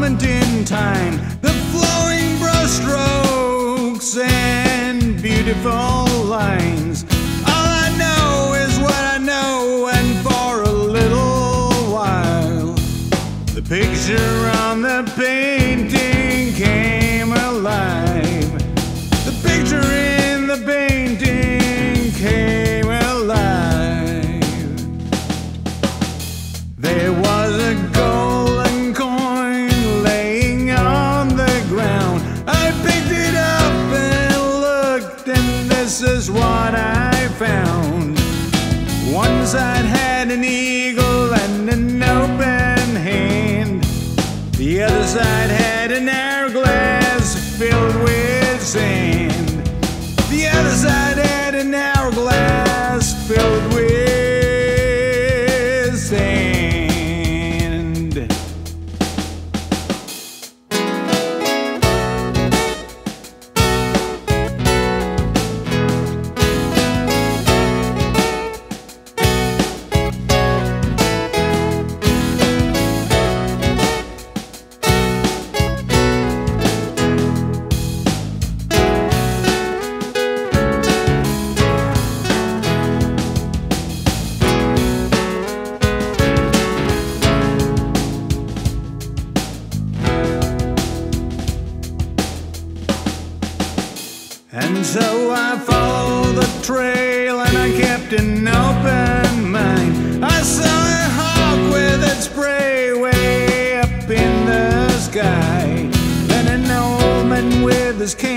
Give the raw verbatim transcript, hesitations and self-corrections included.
moment in time, the flowing brushstrokes and beautiful lines. All I know is what I know, and for a little while the picture on the painting came alive. The picture in the painting came alive. There was a golden coin laying on the ground. I picked it up and looked, and this is what I found. One side had an eagle and an open hand. The other side had an hourglass filled with sand. The other side had an hourglass filled with sand. And so I followed the trail, and I kept an open mind. I saw a hawk with its spray way up in the sky. Then an old man with his cane